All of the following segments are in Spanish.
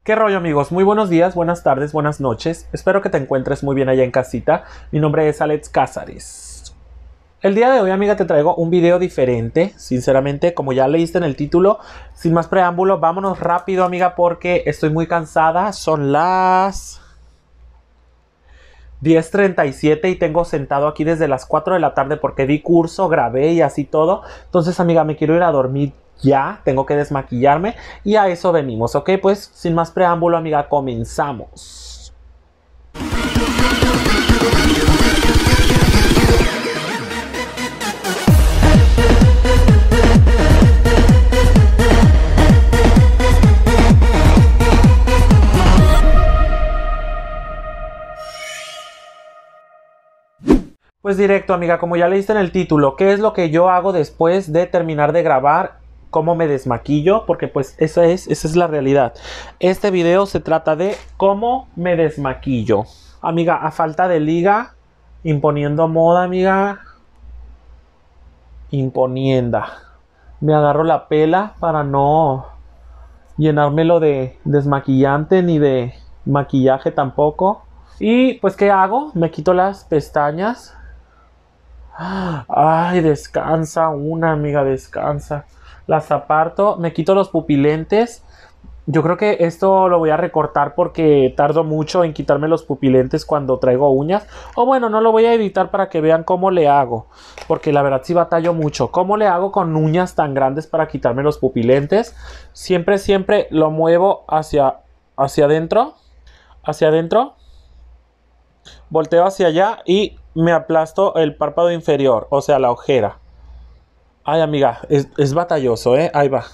¿Qué rollo, amigos? Muy buenos días, buenas tardes, buenas noches. Espero que te encuentres muy bien allá en casita. Mi nombre es Alex Cázares. El día de hoy, amiga, te traigo un video diferente. Sinceramente, como ya leíste en el título, sin más preámbulo, vámonos rápido, amiga, porque estoy muy cansada. Son las 10:37 y tengo sentado aquí desde las 4 de la tarde porque di curso, grabé y así todo. Entonces, amiga, me quiero ir a dormir ya. Tengo que desmaquillarme y a eso venimos, ¿ok? Pues, sin más preámbulo, amiga, comenzamos. Pues directo, amiga, como ya leíste en el título, ¿qué es lo que yo hago después de terminar de grabar? ¿Cómo me desmaquillo? Porque pues esa es la realidad. Este video se trata de cómo me desmaquillo. Amiga, a falta de liga, imponiendo moda, amiga. Imponienda. Me agarro la pela para no llenármelo de desmaquillante ni de maquillaje tampoco. Y pues, ¿qué hago? Me quito las pestañas. Ay, descansa una, amiga, descansa. Las aparto, me quito los pupilentes. Yo creo que esto lo voy a recortar porque tardo mucho en quitarme los pupilentes cuando traigo uñas. O bueno, no lo voy a editar para que vean cómo le hago. Porque la verdad sí batallo mucho. ¿Cómo le hago con uñas tan grandes para quitarme los pupilentes? Siempre lo muevo hacia adentro. Hacia adentro. Volteo hacia allá y me aplasto el párpado inferior, o sea, la ojera. Ay, amiga, es batalloso, ¿eh? Ahí va.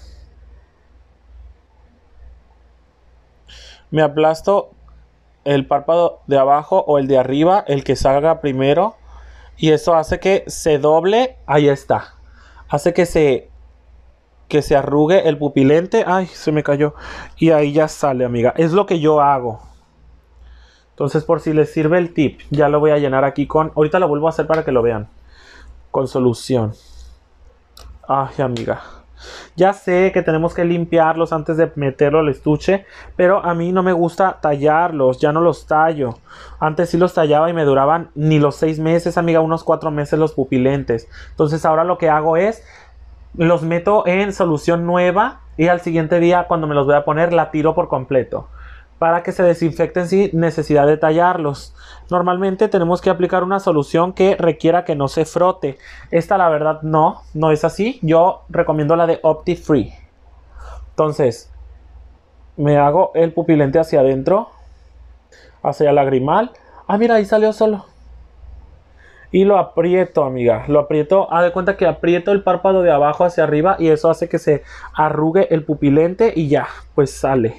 Me aplasto el párpado de abajo o el de arriba, el que salga primero. Y eso hace que se doble. Ahí está. Hace que se arrugue el pupilente. Ay, se me cayó. Y ahí ya sale, amiga. Es lo que yo hago. Entonces, por si les sirve el tip, ya lo voy a llenar aquí con... Ahorita lo vuelvo a hacer para que lo vean. Con solución. Ay, amiga. Ya sé que tenemos que limpiarlos antes de meterlo al estuche, pero a mí no me gusta tallarlos, ya no los tallo. Antes sí los tallaba y me duraban ni los 6 meses, amiga, unos 4 meses los pupilentes. Entonces ahora lo que hago es, los meto en solución nueva y al siguiente día cuando me los voy a poner la tiro por completo, para que se desinfecten sin necesidad de tallarlos. Normalmente tenemos que aplicar una solución que requiera que no se frote. Esta la verdad no es así. Yo recomiendo la de Opti-Free. Entonces, me hago el pupilente hacia adentro, hacia el lagrimal. Ah, mira, ahí salió solo. Y lo aprieto, amiga. Lo aprieto. Haz de cuenta que aprieto el párpado de abajo hacia arriba y eso hace que se arrugue el pupilente y ya, pues sale.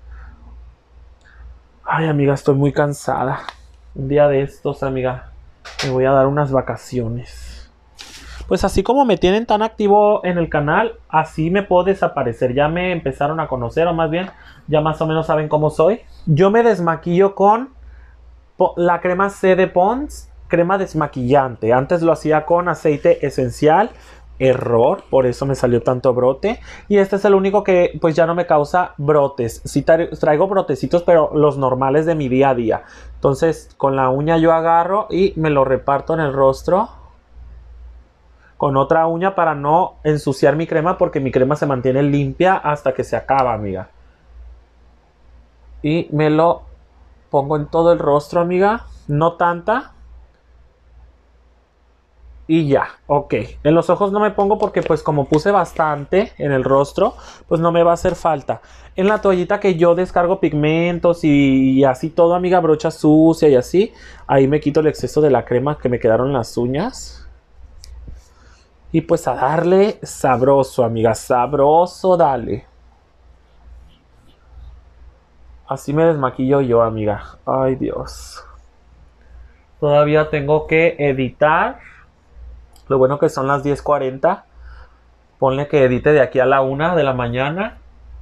Ay, amiga, estoy muy cansada. Un día de estos, amiga, me voy a dar unas vacaciones. Pues así como me tienen tan activo en el canal, así me puedo desaparecer. Ya me empezaron a conocer, o más bien, ya más o menos saben cómo soy. Yo me desmaquillo con la crema C de Pond's, crema desmaquillante. Antes lo hacía con aceite esencial. Error, por eso me salió tanto brote. Y este es el único que pues ya no me causa brotes. Sí traigo brotecitos, pero los normales de mi día a día. Entonces con la uña yo agarro y me lo reparto en el rostro con otra uña para no ensuciar mi crema, porque mi crema se mantiene limpia hasta que se acaba, amiga. Y me lo pongo en todo el rostro, amiga. No tanta. Y ya, ok. En los ojos no me pongo porque pues como puse bastante en el rostro, pues no me va a hacer falta. En la toallita que yo descargo pigmentos y así todo, amiga, brocha sucia y así, ahí me quito el exceso de la crema que me quedaron en las uñas. Y pues a darle sabroso, amiga, sabroso, dale. Así me desmaquillo yo, amiga. Ay, Dios. Todavía tengo que editar. Lo bueno que son las 10:40. Ponle que edite de aquí a la 1 de la mañana.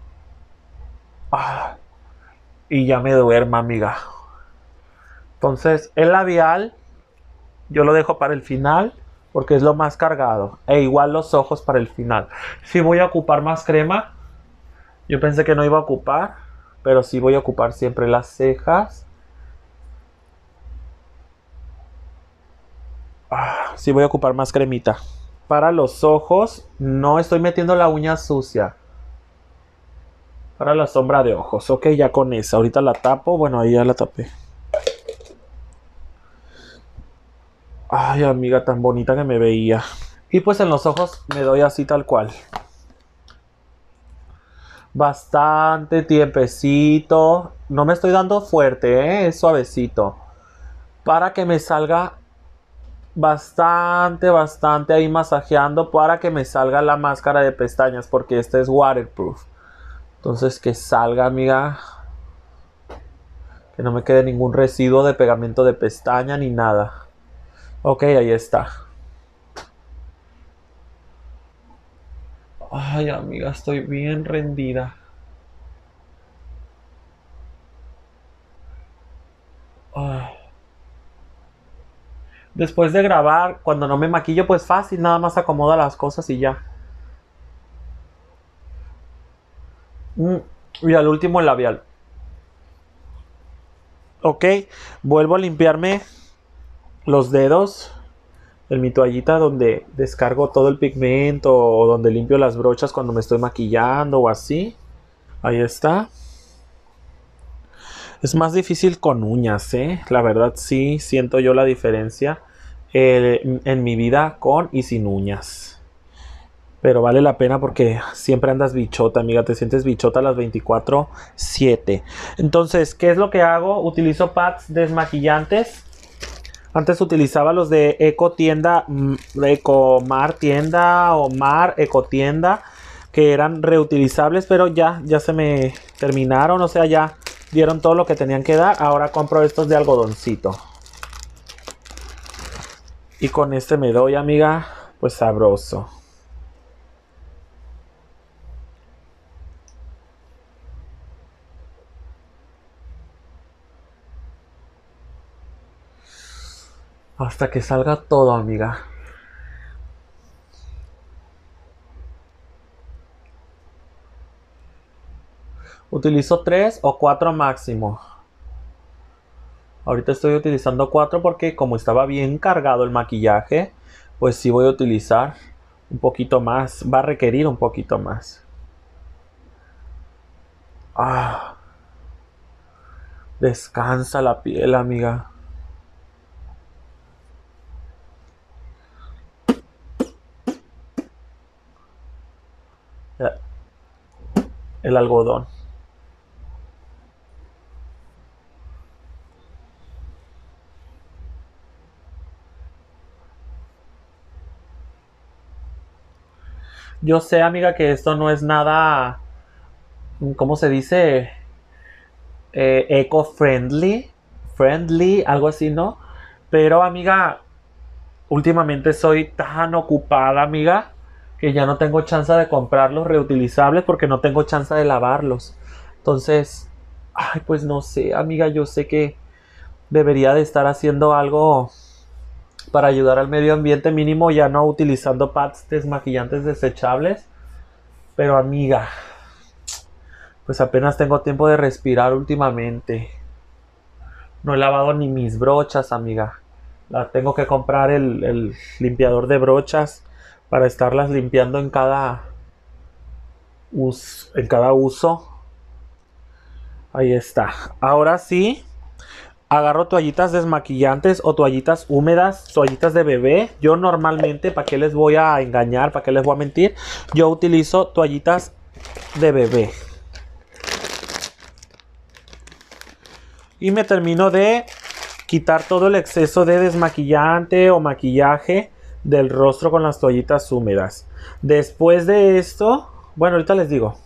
Y ya me duerma, amiga. Entonces, el labial yo lo dejo para el final porque es lo más cargado. E igual los ojos para el final. Si voy a ocupar más crema. Yo pensé que no iba a ocupar. pero sí voy a ocupar siempre las cejas. Sí voy a ocupar más cremita. Para los ojos no estoy metiendo la uña sucia. Para la sombra de ojos. Ok, ya con esa. Ahorita la tapo. Bueno, ahí ya la tapé. Ay, amiga, tan bonita que me veía. Y pues en los ojos me doy así tal cual. Bastante tiempecito. No me estoy dando fuerte, es suavecito. Para que me salga bastante ahí masajeando. Para que me salga la máscara de pestañas. Porque esta es waterproof. Entonces que salga, amiga. Que no me quede ningún residuo de pegamento de pestaña ni nada. Ok, ahí está. Ay, amiga, estoy bien rendida. Ay. Después de grabar, cuando no me maquillo, pues fácil, nada más acomoda las cosas y ya. Mm, Y al último el labial. Ok, vuelvo a limpiarme los dedos en mi toallita donde descargo todo el pigmento o donde limpio las brochas cuando me estoy maquillando o así. Ahí está. Es más difícil con uñas, ¿eh? La verdad sí siento yo la diferencia en mi vida con y sin uñas. Pero vale la pena porque siempre andas bichota, amiga. Te sientes bichota a las 24/7. Entonces, ¿qué es lo que hago? Utilizo pads desmaquillantes. Antes utilizaba los de Eco Tienda, Eco Mar Tienda o Mar Eco Tienda, que eran reutilizables, pero ya se me terminaron. O sea, ya dieron todo lo que tenían que dar. Ahora compro estos de algodoncito. Y con este me doy, amiga, pues sabroso. Hasta que salga todo, amiga. Utilizo 3 o 4 máximo. Ahorita estoy utilizando 4 porque como estaba bien cargado el maquillaje, pues sí voy a utilizar un poquito más. Va a requerir un poquito más. Ah, descansa la piel, amiga. El algodón. Yo sé, amiga, que esto no es nada, ¿cómo se dice? Eco-friendly. Friendly, algo así, ¿no? Pero, amiga, últimamente soy tan ocupada, amiga, que ya no tengo chance de comprarlos reutilizables porque no tengo chance de lavarlos. Entonces, ay, pues no sé, amiga, yo sé que debería de estar haciendo algo para ayudar al medio ambiente mínimo, ya no utilizando pads desmaquillantes desechables. Pero, amiga, pues apenas tengo tiempo de respirar últimamente. No he lavado ni mis brochas, amiga. Tengo que comprar el limpiador de brochas para estarlas limpiando en cada uso. Ahí está. Ahora sí, agarro toallitas desmaquillantes o toallitas húmedas, toallitas de bebé. Yo normalmente, ¿para qué les voy a engañar? ¿Para qué les voy a mentir? Yo utilizo toallitas de bebé. Y me termino de quitar todo el exceso de desmaquillante o maquillaje del rostro con las toallitas húmedas. Después de esto, bueno, ahorita les digo.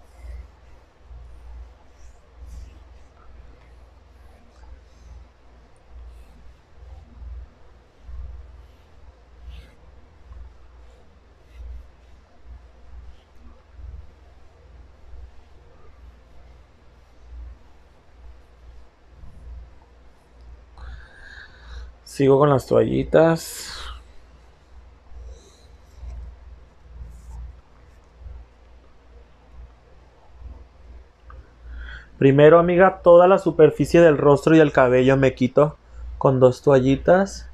Sigo con las toallitas. Primero, amiga, toda la superficie del rostro y el cabello me quito con 2 toallitas.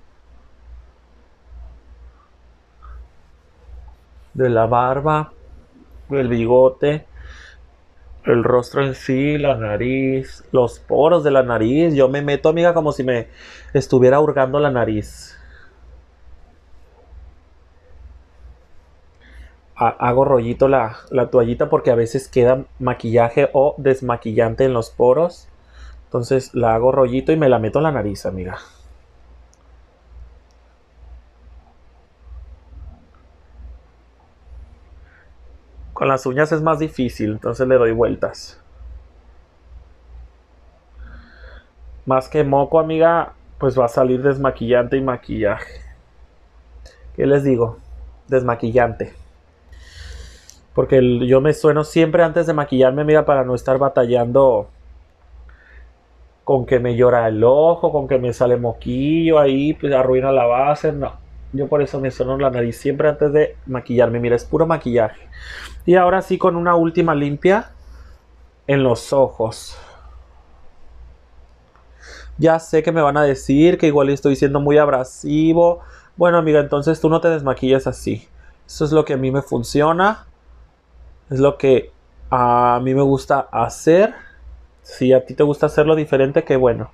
De la barba, el bigote, el rostro en sí, la nariz, los poros de la nariz. Yo me meto, amiga, como si me estuviera hurgando la nariz. Hago rollito la toallita porque a veces queda maquillaje o desmaquillante en los poros. Entonces la hago rollito y me la meto en la nariz, amiga. Con las uñas es más difícil, entonces le doy vueltas. Más que moco, amiga, pues va a salir desmaquillante y maquillaje. ¿Qué les digo? Desmaquillante. Porque yo me sueno siempre antes de maquillarme, amiga, para no estar batallando con que me llora el ojo, con que me sale moquillo ahí, pues arruina la base. No, yo por eso me sueno la nariz siempre antes de maquillarme. Mira, es puro maquillaje. Y ahora sí, con una última limpia en los ojos. Ya sé que me van a decir que igual estoy siendo muy abrasivo. Bueno, amiga, entonces tú no te desmaquillas así. Eso es lo que a mí me funciona. Es lo que a mí me gusta hacer. Si a ti te gusta hacerlo diferente, qué bueno.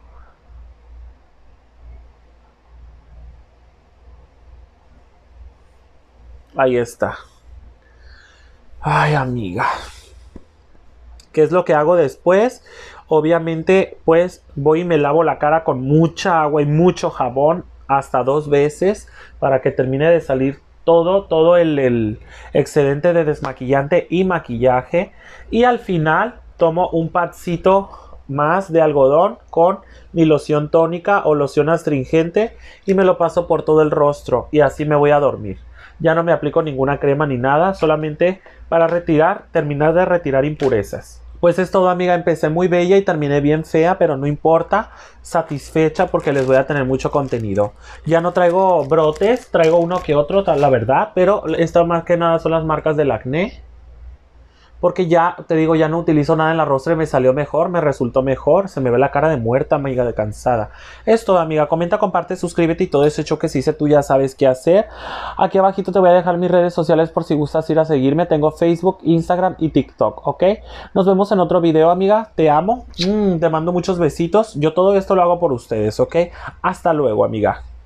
Ahí está. Ay, amiga. ¿Qué es lo que hago después? Obviamente, pues voy y me lavo la cara con mucha agua y mucho jabón hasta 2 veces para que termine de salir todo el excedente de desmaquillante y maquillaje. Y al final tomo un padcito más de algodón con mi loción tónica o loción astringente y me lo paso por todo el rostro y así me voy a dormir. Ya no me aplico ninguna crema ni nada, solamente para terminar de retirar impurezas. Pues es todo, amiga, empecé muy bella y terminé bien fea, pero no importa, satisfecha porque les voy a tener mucho contenido. Ya no traigo brotes, traigo uno que otro, la verdad, pero esto más que nada son las marcas del acné. Porque ya, te digo, ya no utilizo nada en la rostro y me salió mejor, me resultó mejor. Se me ve la cara de muerta, amiga, de cansada. Es todo, amiga. Comenta, comparte, suscríbete y todo ese hecho que si hice tú ya sabes qué hacer. Aquí abajito te voy a dejar mis redes sociales por si gustas ir a seguirme. Tengo Facebook, Instagram y TikTok, ¿ok? Nos vemos en otro video, amiga. Te amo. Te mando muchos besitos. Yo todo esto lo hago por ustedes, ¿ok? Hasta luego, amiga.